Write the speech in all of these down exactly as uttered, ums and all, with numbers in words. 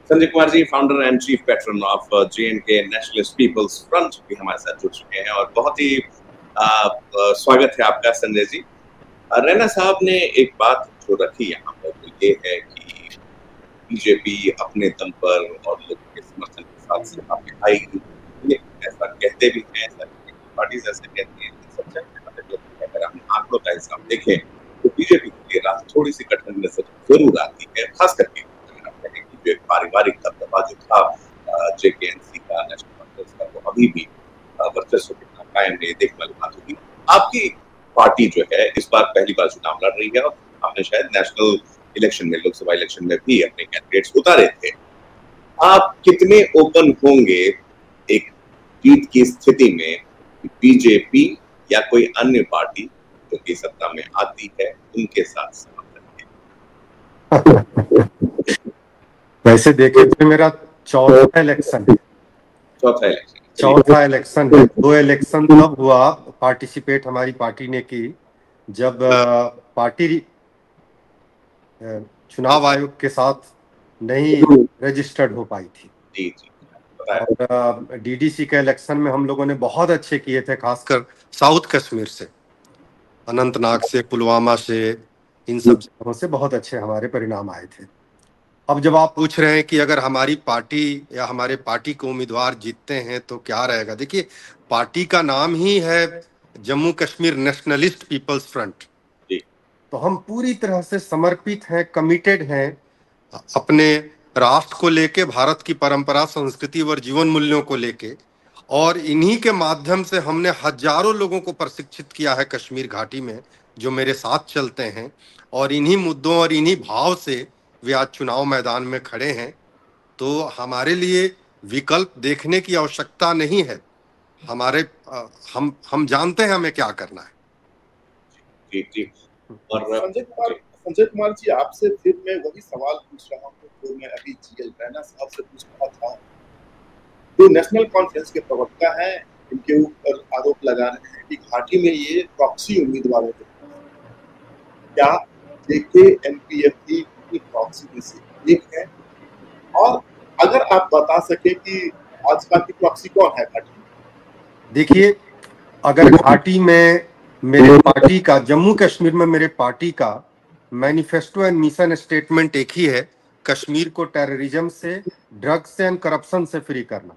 Sanjay Kumar ji, founder and chief patron of J and K nationalist people's front, भी हमारे साथ जुड़ चुके हैं और बहुत ही आ, आ, स्वागत है आपका संजय जी। रैना साहब ने एक बात जो रखी यहाँ पर तो ये है कि बीजेपी अपने दम पर और लोगों के समर्थन के साथ सत्ता में आएगी। ऐसा कहते भी हैं, पार्टी ऐसे कहती हैं। अगर हम आंकड़ों का हिसाब देखें तो बीजेपी के लिए राह थोड़ी सी कठिन नजर जरूर आती है, खास करके जो एक पारिवारिक दबदबा जो था जेकेएनसी का, नेशनल कॉन्फ्रेंस का, वो अभी भी वर्चस्व कितना कायम है देखने वाली बात होगी। आपकी पार्टी जो है इस बार पहली बार चुनाव लड़ रही है और आपने शायद नेशनल इलेक्शन में, लोकसभा इलेक्शन में भी अपने कैंडिडेट्स उतारे थे। आप कितने ओपन होंगे एक जीत की स्थिति में बीजेपी या कोई अन्य पार्टी जो कि सत्ता में आती है उनके साथ समर्थन? वैसे देखे तो मेरा चौथा इलेक्शन है चौथा इलेक्शन चौथा इलेक्शन है दो इलेक्शन तब हुआ पार्टिसिपेट हमारी पार्टी ने की जब पार्टी चुनाव आयोग के साथ नहीं रजिस्टर्ड हो पाई थी। जी जी। और डीडीसी के इलेक्शन में हम लोगों ने बहुत अच्छे किए थे, खासकर साउथ कश्मीर से, अनंतनाग से, पुलवामा से, इन सब जगहों से बहुत अच्छे हमारे परिणाम आए थे। अब जब आप पूछ रहे हैं कि अगर हमारी पार्टी या हमारे पार्टी के उम्मीदवार जीतते हैं तो क्या रहेगा, देखिए पार्टी का नाम ही है Jammu Kashmir nationalist people's front, तो हम पूरी तरह से समर्पित हैं, कमिटेड हैं अपने राष्ट्र को लेके, भारत की परंपरा, संस्कृति और जीवन मूल्यों को लेके, और इन्हीं के माध्यम से हमने हजारों लोगों को प्रशिक्षित किया है कश्मीर घाटी में जो मेरे साथ चलते हैं, और इन्हीं मुद्दों और इन्हीं भाव से वे आज चुनाव मैदान में खड़े हैं। तो हमारे लिए विकल्प देखने की आवश्यकता नहीं है, हमारे हम हम जानते हैं हमें क्या करना है। जी जी। और संजय कुमार संजय कुमार जी, आपसे फिर मैं वही सवाल पूछ रहा हूँ जो मैं अभी जीएल रैना साहब से पूछ रहा था। जो नेशनल कॉन्फ्रेंस के प्रवक्ता हैं, इनके ऊपर आरोप लगा रहे हैं कि घाटी में ये प्रॉक्सी उम्मीदवारों के क्या जेके एनपीएफ की प्रॉक्सी में से एक है, और अगर आप बता सके कि भाजपा की प्रॉक्सी कौन है घाटी में? देखिए, अगर घाटी में मेरे पार्टी का, जम्मू कश्मीर में मेरे पार्टी का मैनिफेस्टो एंड मिशन स्टेटमेंट एक ही है, कश्मीर को टेररिज्म से, ड्रग्स से एंड करप्शन से फ्री करना,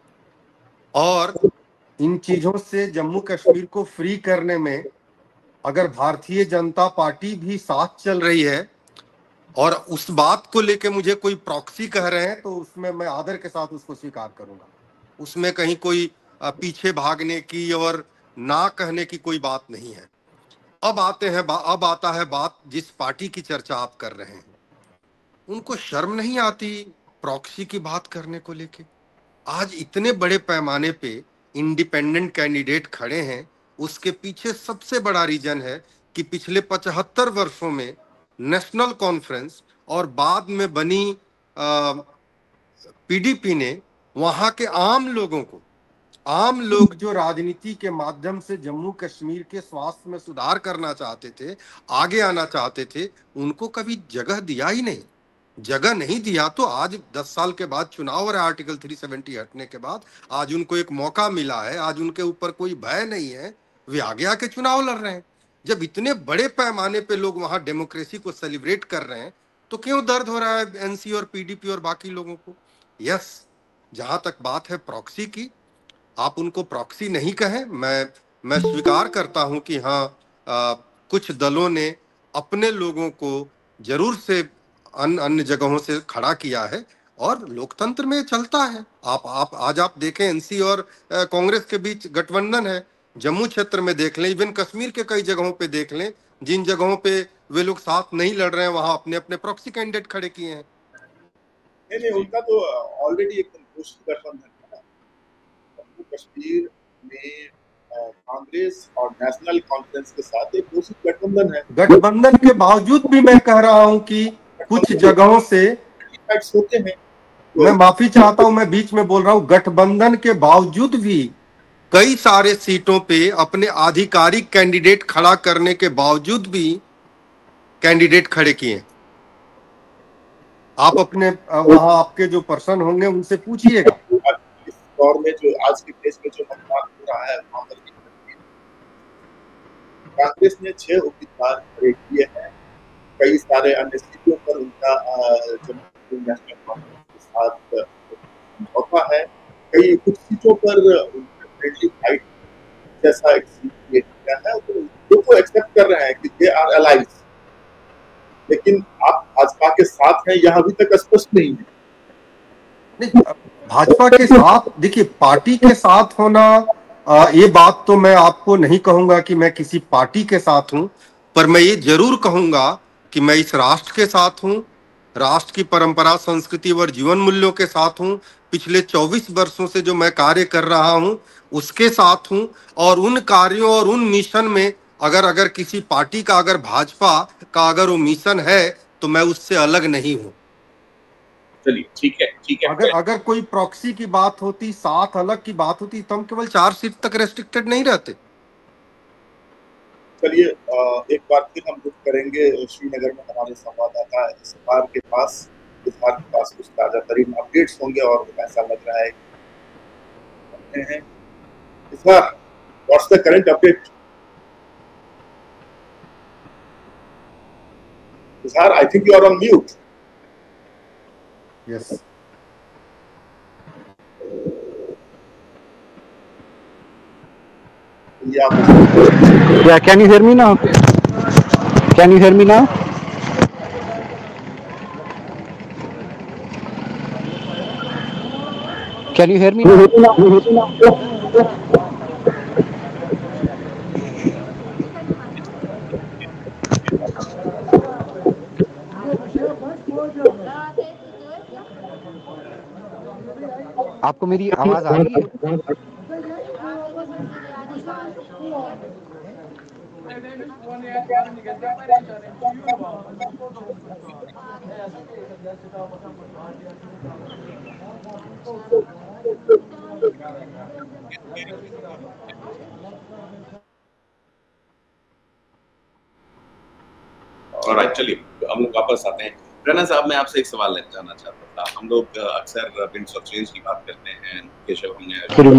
और इन चीजों से जम्मू कश्मीर को फ्री करने में अगर भारतीय जनता पार्टी भी साथ चल रही है और उस बात को लेके मुझे कोई प्रॉक्सी कह रहे हैं तो उसमें मैं आदर के साथ उसको स्वीकार करूंगा। उसमें कहीं कोई पीछे भागने की और ना कहने की कोई बात नहीं है। अब आते हैं अब आता है बात जिस पार्टी की चर्चा आप कर रहे हैं, उनको शर्म नहीं आती प्रॉक्सी की बात करने को लेके? आज इतने बड़े पैमाने पे इंडिपेंडेंट कैंडिडेट खड़े हैं, उसके पीछे सबसे बड़ा रीजन है कि पिछले पचहत्तर वर्षों में नेशनल कॉन्फ्रेंस और बाद में बनी पीडीपी ने वहां के आम लोगों को, आम लोग जो राजनीति के माध्यम से जम्मू कश्मीर के स्वास्थ्य में सुधार करना चाहते थे, आगे आना चाहते थे, उनको कभी जगह दिया ही नहीं। जगह नहीं दिया तो आज दस साल के बाद चुनाव और आर्टिकल तीन सौ सत्तर हटने के बाद आज उनको एक मौका मिला है, आज उनके ऊपर कोई भय नहीं है, वे आगे आके चुनाव लड़ रहे हैं। जब इतने बड़े पैमाने पे लोग वहां डेमोक्रेसी को सेलिब्रेट कर रहे हैं तो क्यों दर्द हो रहा है एनसी और पीडीपी और बाकी लोगों को? यस, जहां तक बात है प्रॉक्सी की, आप उनको प्रॉक्सी नहीं कहें, मैं मैं स्वीकार करता हूं कि हाँ, आ, कुछ दलों ने अपने लोगों को जरूर से अन्य अन्य जगहों से खड़ा किया है और लोकतंत्र में चलता है। आप आप आज आप देखें एनसी और कांग्रेस के बीच गठबंधन है, जम्मू क्षेत्र में देख लें, इवन कश्मीर के कई जगहों पे देख लें, जिन जगहों पे वे लोग साथ नहीं लड़ रहे हैं वहां अपने अपने प्रॉक्सी कैंडिडेट खड़े किए हैं। नहीं नहीं, उनका तो ऑलरेडी एकदम घोषित गठबंधन है। जम्मू कश्मीर में कांग्रेस और नेशनल कॉन्फ्रेंस के साथ एक घोषित गठबंधन है। गठबंधन के बावजूद भी मैं कह रहा हूं कि कुछ जगहों से होते हैं, मैं माफी चाहता हूं, मैं बीच में बोल रहा हूं, गठबंधन के बावजूद भी कई सारे सीटों पे अपने आधिकारिक कैंडिडेट खड़ा करने के बावजूद भी कैंडिडेट खड़े किए। आप अपने वहाँ आपके जो पर्सन होंगे उनसे पूछिएगा। इस दौर में जो आज के देश में जो मतदान हो रहा है वहाँ पर कांग्रेस ने छह उम्मीदवार खड़े किए हैं। कई सारे अन्य सीटों पर उनका जम्मू नेशनल कांफ्रेंस के साथ समझौता है। कई कुछ सीटों पर फ्रेंडली फाइट जैसा एक सीट क्रिएट किया है, तो लोग को एक्सेप्ट कर रहे हैं कि दे आर अलाइज। लेकिन आप भाजपा के साथ हैं यह अभी तक स्पष्ट नहीं है। नहीं, भाजपा के साथ देखिए, पार्टी के साथ होना आ, ये बात तो मैं आपको नहीं कहूंगा कि मैं किसी पार्टी के साथ हूं, पर मैं ये जरूर कहूंगा कि मैं इस राष्ट्र के साथ हूं, राष्ट्र की परंपरा, संस्कृति और जीवन मूल्यों के साथ हूं। पिछले चौबीस वर्षों से जो मैं कार्य कर रहा हूं उसके साथ हूं, और उन कार्यों और उन मिशन में अगर अगर किसी पार्टी का, अगर भाजपा का अगर वो मिशन है तो मैं उससे अलग नहीं हूं। चलिए ठीक है, ठीक है। अगर अगर कोई प्रॉक्सी की बात होती, साथ अलग की बात होती, तो हम केवल चार सीट तक रेस्ट्रिक्टेड नहीं रहते। चलिए एक बार फिर हम रुक करेंगे श्रीनगर में हमारे संवाददाता इजहार के पास। इजहार के पास कुछ ताजा तरीन अपडेट्स होंगे और ऐसा लग रहा है हैं। इजहार, what's the current update? Izhar, I think you are on mute. Yes. Yeah, can you hear me now? Can you hear me now? Can you hear me now? आपको मेरी आवाज आ रही है? ऑलराइट, चलिए हम लोग वापस आते हैं। रैना साहब, मैं आपसे एक सवाल जानना चाहता था। हम लोग अक्सर विंड्स ऑफ चेंज की बात करते हैं। केशव, हमने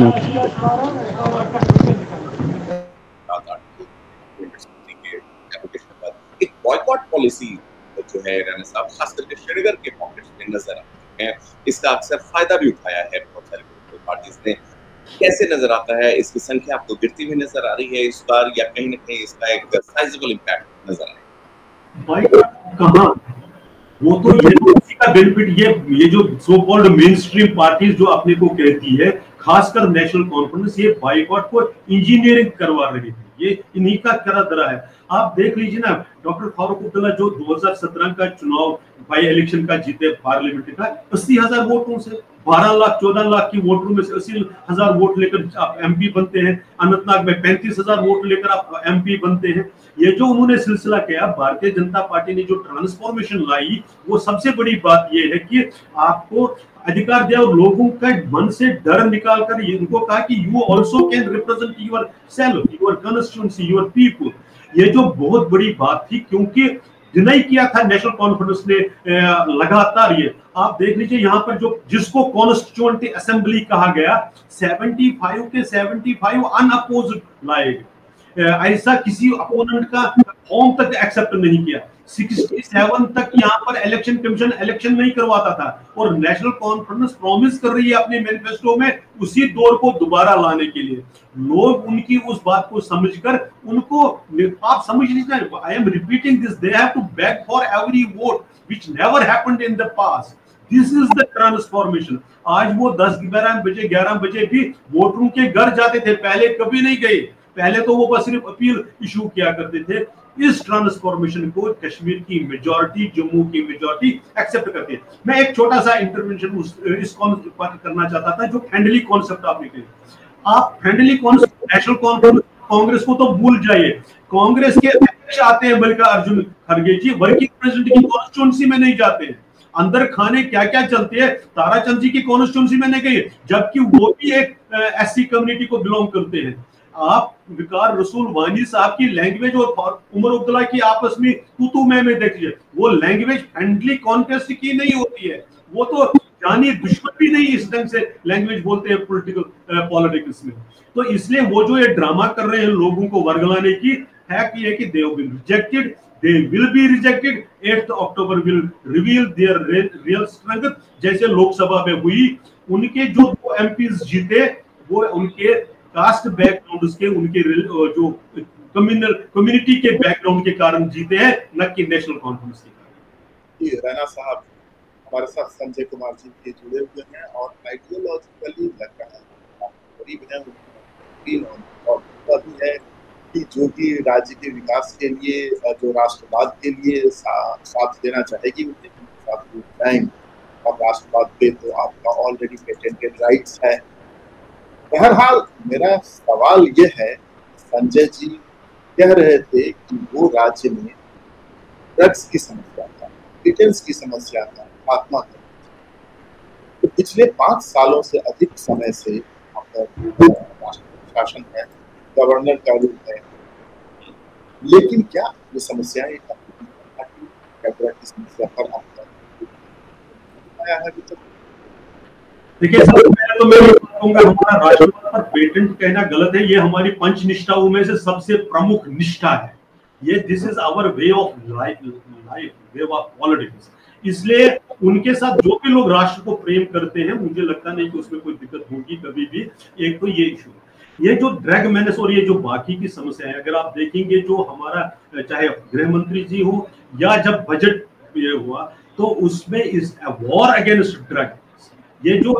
एक बॉयकॉट पॉलिसी जो है रैना साहब, खास करके श्रीनगर के पॉकेट्स में नजर आती है। इसका अक्सर फायदा भी उठाया है बहुत सारी पॉलिटिकल पार्टीज ने। कैसे नजर आता है? इसकी संख्या आपको गिरती हुई नजर आ रही है इस बार, या कहीं ना कहीं इसका एक साइजेबल इम्पैक्ट नजर आ रहा है? बॉयकॉट कहाँ, वो तो ये इसी का बेनिफिट ये ये जो so called mainstream parties जो अपने को कहती है, खासकर नेशनल कॉन्फ्रेंस, ये बॉयकॉट को इंजीनियरिंग करवा रही थी। ये इन्हीं का करा धरा है। आप देख लीजिए ना, डॉक्टर फारूक अब्दुल्ला जो दो हज़ार सत्रह का चुनाव बाई इलेक्शन का जीते पार्लियामेंट का, अस्सी हजार वोटों से, बारह लाख चौदह लाख की वोटरों में से अस्सी हजार वोट लेकर आप एमपी बनते हैं। अनंतनाग में पैंतीस हजार वोट लेकर आप एमपी बनते हैं। ये जो उन्होंने सिलसिला किया, भारतीय जनता पार्टी ने जो ट्रांसफॉर्मेशन लाई, वो सबसे बड़ी बात ये है कि आपको अधिकार दिया और लोगों का मन से डर निकाल कर इनको कहा कि यू ऑल्सो कैन रिप्रेजेंट योर सेल्फ, योर कंस्टिट्यूएंसी, योर पीपल। ये जो बहुत बड़ी बात थी, क्योंकि डिनाई किया था नेशनल कॉन्फ्रेंस ने लगातार। ये आप देख लीजिए यहाँ पर जो जिसको कॉन्स्टिट्यूएंट असेंबली कहा गया, पचहत्तर के पचहत्तर अनअपोज्ड लाए गए। ऐसा किसी अपोनेंट का फॉर्म तक एक्सेप्ट नहीं किया। सड़सठ तक यहाँ पर इलेक्शन कमीशन इलेक्शन नहीं करवाता था, और नेशनल कॉन्फ्रेंस प्रॉमिस कर रही है अपने मैनिफेस्टो में उसी दौर को दोबारा लाने के लिए। लोग उनकी उस बात को समझकर उनको, आप समझ लीजिए, I am repeating this, they have to beg for every vote which never happened in the past. This is the transformation. आज वो दस ग्यारह बजे ग्यारह बजे भी वोटरों के घर जाते थे, पहले कभी नहीं गए। पहले तो वो बस सिर्फ अपील इशू किया करते थे। इस ट्रांसफॉर्मेशन को कश्मीर की मेजॉरिटी, जम्मू की मेजॉरिटी एक्सेप्ट करती है। मैं एक छोटा सा इंटरवेंशन इस कॉन्सेप्ट पर करना चाहता था, जो फ्रेंडली कॉन्सेप्ट आपने कहा। आप friendly concept national conference, Congress को तो भूल जाइए। कांग्रेस के अध्यक्ष आते हैं मल्लिकार्जुन खड़गे जी, वर्किंग प्रेसिडेंट की कॉन्स्टिट्यूंसी में नहीं जाते हैं। अंदर खाने क्या क्या चलते हैं, ताराचंद जी की कॉन्स्टिट्यूंसी में नहीं गए, जबकि वो भी एक एससी कम्युनिटी को बिलोंग करते हैं। आप विकार रसूल वानी साहब की लैंग्वेज और उमर अब्दुल्ला की आपस में तू तू मैं में देखिए, वो लैंग्वेज फ्रेंडली कॉन्टेस्ट की नहीं होती है, वो तो जानी दुश्मन भी नहीं इस ढंग से लैंग्वेज बोलते हैं पॉलिटिकल पॉलिटिक्स में। तो इसलिए वो जो ये ड्रामा कर रहे हैं लोगों को वर्गलाने की, है कि ये कि they will rejected, they will be rejected, eighth October will reveal their real strength। जैसे लोकसभा में हुई, उनके जो दो एमपीज जीते वो उनके कास्ट बैकग्राउंड के, उनके जो कम्युनल कम्युनिटी के बैकग्राउंड के कारण जीते हैं, न कि नेशनल कॉन्फ्रेंस के कारण। रैना साहब हमारे साथ संजय कुमार जी के जुड़े हुए हैं और आइडियोलॉजिकली लग रहा है करीब है और भी है कि जो भी राज्य के विकास के लिए, जो राष्ट्रवाद के लिए सा, साथ देना चाहेगी उनके साथ जाएंगे। और राष्ट्रवाद पे तो आपका ऑलरेडी पेटेंटेड राइट्स है। बहरहाल मेरा सवाल ये है, संजय जी कह रहे थे कि वो राज्य में ड्रग्स की समस्या था, डिटेंस की समस्या था, आत्मा था। तो पिछले पांच सालों से अधिक समय से राष्ट्र शासन है, गवर्नर का रूप है, लेकिन क्या ये समस्याएं की समस्या पर आया है अभी तक? देखिए सर, मैं तो मैं कहूंगा हमारा राष्ट्रवाद पर पेटेंट कहना गलत है। ये हमारी पंच निष्ठाओं में से सबसे प्रमुख निष्ठा है। ये this is our way of life, life way of politics. इसलिए उनके साथ जो भी लोग राष्ट्र को प्रेम करते हैं, मुझे लगता नहीं कि उसमें कोई दिक्कत होगी कभी भी। एक तो ये इशू, ये जो ड्रग मेनेस और ये जो बाकी की समस्या है, अगर आप देखेंगे जो हमारा चाहे गृह मंत्री जी हो या जब बजट ये हुआ, तो उसमें is a war against drug. ये जो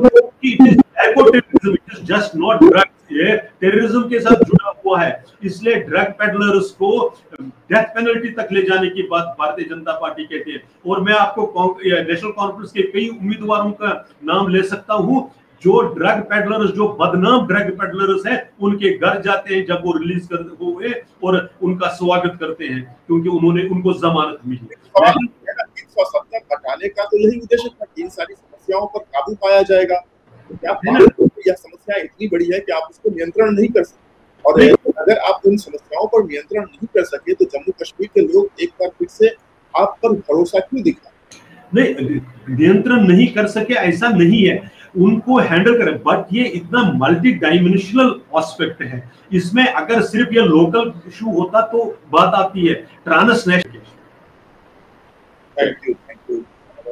जस्ट नॉट ड्रग, ये टेररिज्म के साथ जुड़ा हुआ है। इसलिए ड्रग पेडलर्स को डेथ पेनल्टी तक ले जाने की बात भारतीय जनता पार्टी कहती है। और मैं आपको नेशनल कॉन्फ्रेंस के कई उम्मीदवारों का नाम ले सकता हूं जो ड्रग पेडलर्स, जो बदनाम ड्रग पेडलर्स हैं, उनके घर जाते हैं जब वो रिलीज कर हुए और उनका स्वागत करते हैं क्योंकि उन्होंने उनको जमानत मिली। तीन सौ सत्तर हटाने का तो यही उद्देश्य था कि इन सारी समस्याओं पर काबू पाया जाएगा। तो क्या यह समस्या इतनी बड़ी है कि आप उसको नियंत्रण नहीं कर सकते? और अगर आप उन समस्याओं पर नियंत्रण नहीं कर सके तो जम्मू कश्मीर के लोग एक बार फिर से आप पर भरोसा क्यों दिखा? नहीं, नियंत्रण नहीं कर सके ऐसा नहीं है, उनको हैंडल करें। बट ये इतना मल्टी डायमेंशनल एस्पेक्ट है, इसमें अगर सिर्फ ये लोकल इशू होता तो बात आती है transnational. Thank you, thank you.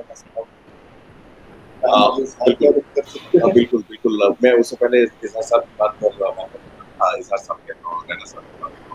बिल्कुल बिल्कुल, मैं उससे पहले इजहार साहब की बात कर रहा हूँ। हाँ, इजहार साहब कह रहा हूँ, रैना साहब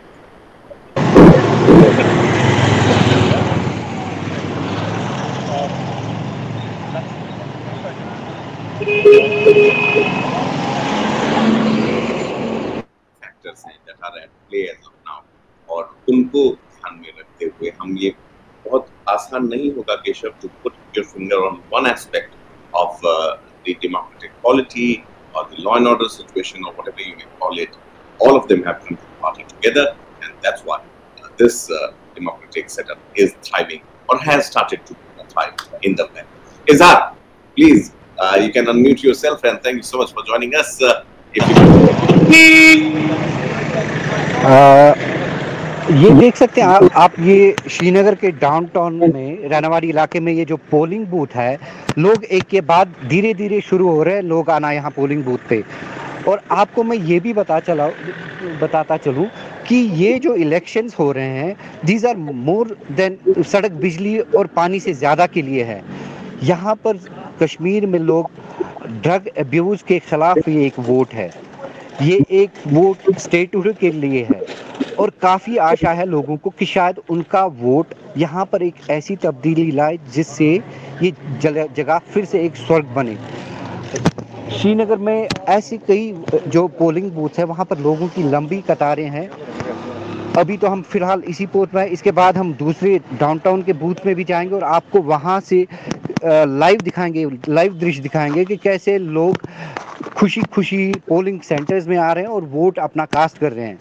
फैक्टर्स हैं that are at play as of now, और उनको ध्यान में रखते हुए हम ये बहुत आसान नहीं होगा Keshav to put your finger on one aspect of uh, the democratic polity or the law and order situation or whatever you may call it. All of them have come to the party together, and that's why uh, this uh, democratic setup is thriving or has started to thrive in the plan. Izhar, please, uh, you can unmute yourself, and thank you so much for joining us. Uh, if you uh, ये देख सकते हैं आप, आप ये श्रीनगर के downtown में रैनावाड़ी इलाके में ये जो पोलिंग बूथ है, लोग एक के बाद धीरे धीरे शुरू हो रहे हैं लोग आना यहाँ पोलिंग बूथ पे। और आपको मैं ये भी बता चला बताता चलूँ कि ये जो इलेक्शंस हो रहे हैं, दीज आर मोर देन सड़क, बिजली और पानी से ज़्यादा के लिए है। यहाँ पर कश्मीर में लोग ड्रग अब्यूज़ के खिलाफ ये एक वोट है, ये एक वोट स्टेटहुड के लिए है। और काफ़ी आशा है लोगों को कि शायद उनका वोट यहाँ पर एक ऐसी तब्दीली लाए जिससे ये जगह फिर से एक स्वर्ग बने। श्रीनगर में ऐसी कई जो पोलिंग बूथ है, वहाँ पर लोगों की लंबी कतारें हैं। अभी तो हम फिलहाल इसी पोस्ट में, इसके बाद हम दूसरे डाउनटाउन के बूथ में भी जाएंगे और आपको वहाँ से लाइव दिखाएंगे, लाइव दृश्य दिखाएंगे कि कैसे लोग खुशी खुशी पोलिंग सेंटर्स में आ रहे हैं और वोट अपना कास्ट कर रहे हैं।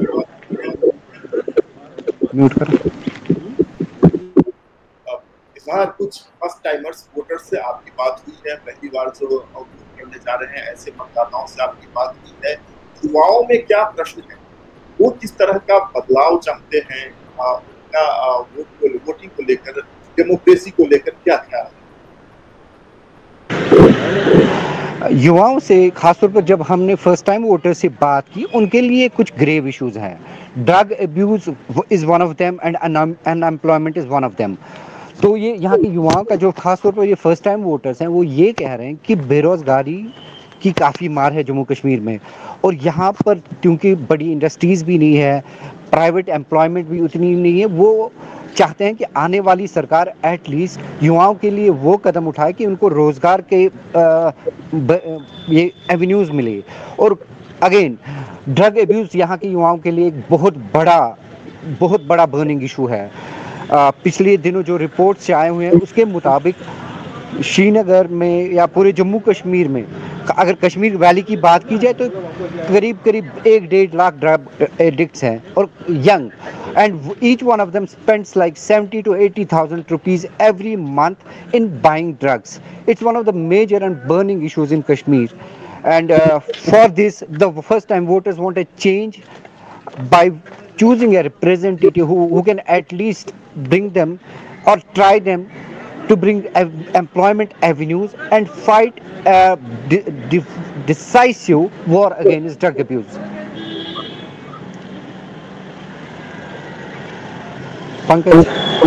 म्यूट कर। वहाँ कुछ फर्स्ट टाइमर्स वोटर्स से आपकी बात हुई है, पहली बार जो वोट करने जा रहे हैं ऐसे मतदाताओं से आपकी बात हुई है। युवाओं में क्या प्रश्न है, वो किस तरह का बदलाव चाहते हैं, उनका वोट को वोटिंग को लेकर, डेमोक्रेसी को लेकर क्या ख्याल है? युवाओं से खासतौर पर जब हमने फर्स्ट टाइम वोटर से बात की, उनके लिए कुछ ग्रेव इश्यूज हैं। Drug abuse is one of them and unemployment is one of them. तो ये यहाँ के युवाओं का जो खासतौर पर ये फर्स्ट टाइम वोटर्स हैं वो ये कह रहे हैं कि बेरोजगारी की काफ़ी मार है जम्मू कश्मीर में, और यहाँ पर क्योंकि बड़ी इंडस्ट्रीज़ भी नहीं है, प्राइवेट एम्प्लॉयमेंट भी उतनी नहीं है, वो चाहते हैं कि आने वाली सरकार एटलीस्ट युवाओं के लिए वो कदम उठाए कि उनको रोज़गार के आ, ब, ये एवेन्यूज़ मिले। और अगेन ड्रग एब्यूज़ यहाँ के युवाओं के लिए एक बहुत बड़ा बहुत बड़ा बर्निंग इशू है। आ, पिछले दिनों जो रिपोर्ट से आए हुए हैं उसके मुताबिक श्रीनगर में या पूरे जम्मू कश्मीर में, अगर कश्मीर वैली की बात की जाए तो करीब करीब एक डेढ़ लाख ड्रग एडिक्ट्स हैं और young, and each one of them spends like seventy to eighty thousand rupees every month in buying drugs. It's one of the major and burning issues in Kashmir, and for this the first time voters want a change by choosing a representative who, who can at least bring them or try them to bring employment avenues and fight a de- de- decisive war against drug abuse. Pankaj.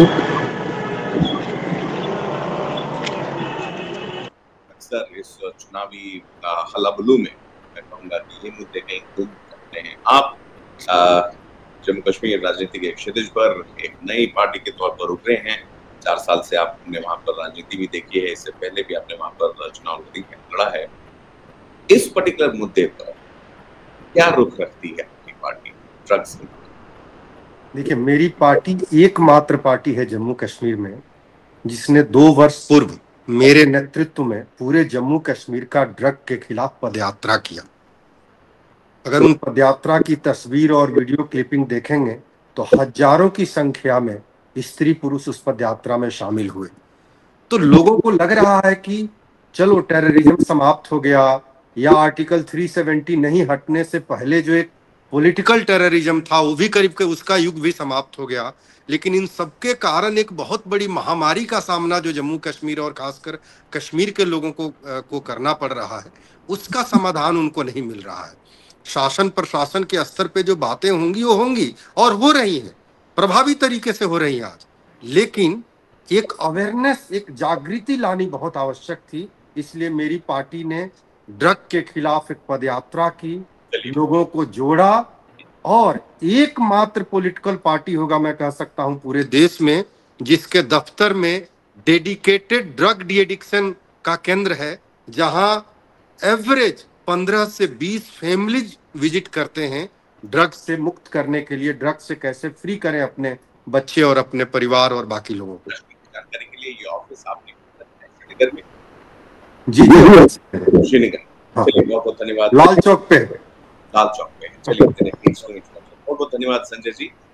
अक्सर इस चुनावी हल्लाबुल्लू में मैं कहूँगा कि ये मुद्दे कहीं गुम करते हैं। आप जम्मू कश्मीर राजनीति के क्षितिज पर एक नई पार्टी के तौर पर उभरे हैं। चार साल से आपने वहां पर राजनीति भी देखी है, इससे पहले भी आपने वहां पर चुनाव लड़ा है। इस पर्टिकुलर मुद्दे पर क्या रुख रखती है आपकी पार्टी ड्रग्स? देखिए, मेरी पार्टी एकमात्र पार्टी है जम्मू कश्मीर में जिसने दो वर्ष पूर्व मेरे नेतृत्व में पूरे जम्मू कश्मीर का ड्रग के खिलाफ पदयात्रा किया। अगर उन पदयात्रा की तस्वीर और वीडियो क्लिपिंग देखेंगे तो हजारों की संख्या में स्त्री पुरुष उस पदयात्रा में शामिल हुए। तो लोगों को लग रहा है कि चलो टेररिज्म समाप्त हो गया, या आर्टिकल तीन सौ सत्तर नहीं हटने से पहले जो एक पॉलिटिकल टेररिज्म था वो भी करीब के उसका युग भी समाप्त हो गया। लेकिन इन सबके कारण एक बहुत बड़ी महामारी का सामना जो जम्मू कश्मीर और खासकर कश्मीर के लोगों को को करना पड़ रहा है, उसका समाधान उनको नहीं मिल रहा है। शासन प्रशासन के स्तर पे जो बातें होंगी वो होंगी और हो रही हैं, प्रभावी तरीके से हो रही हैं आज, लेकिन एक अवेयरनेस, एक जागृति लानी बहुत आवश्यक थी। इसलिए मेरी पार्टी ने ड्रग के खिलाफ एक पदयात्रा की, लोगों को जोड़ा, और एकमात्र पॉलिटिकल पार्टी होगा मैं कह सकता हूं पूरे देश में जिसके दफ्तर में डेडिकेटेड ड्रग डी एडिक्शन का केंद्र है, जहां एवरेज पंद्रह से बीस फैमिलीज विजिट करते हैं ड्रग से मुक्त करने के लिए, ड्रग से कैसे फ्री करें अपने बच्चे और अपने परिवार और बाकी लोगों को। जानकारी के लिए ये ऑफिस आपने श्रीनगर में? जी श्रीनगर। हाँ। चलिए, बहुत बहुत धन्यवाद। लाल चौक पे लाल चौक पे। चलिए, बहुत बहुत धन्यवाद संजय जी।